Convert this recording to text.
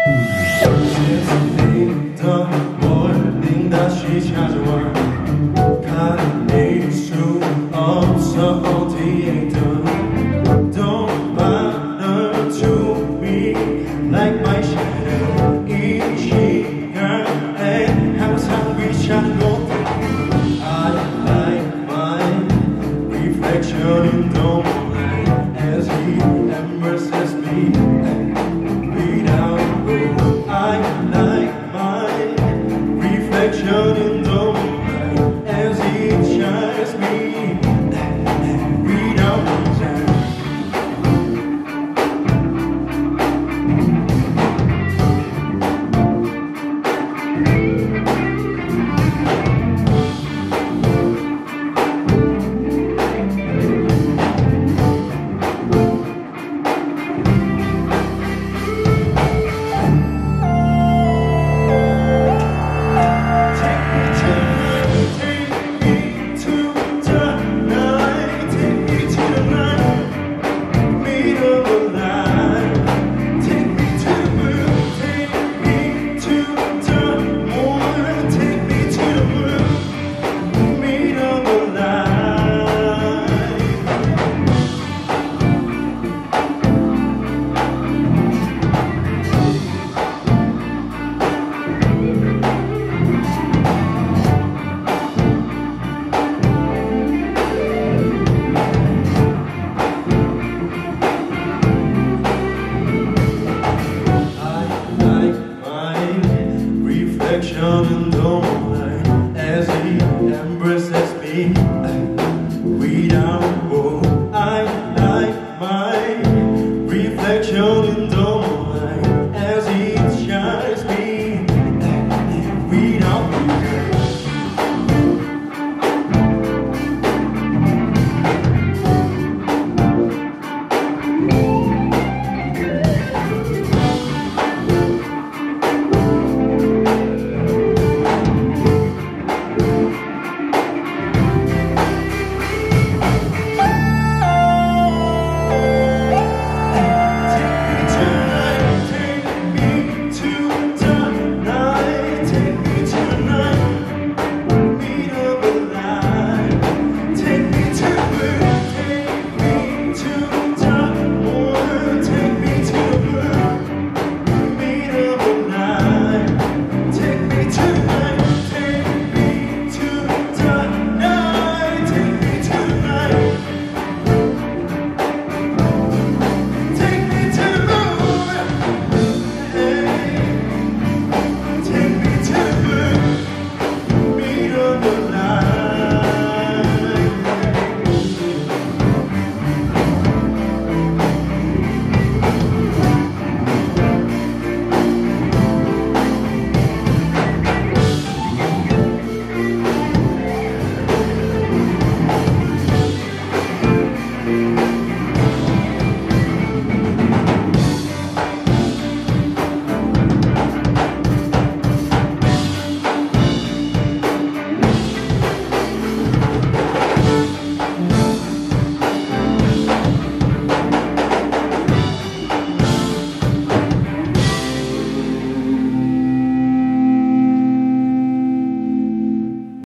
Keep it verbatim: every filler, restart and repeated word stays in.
다시 찾아와 가릴 수 없어 어디에든 Don't matter to me like my shadow 이 시간에 항상 위치한 곳 I like my reflection in the moonlight as he embraces me without rule I like my reflection in the moonlight as it shines me without reason. reflection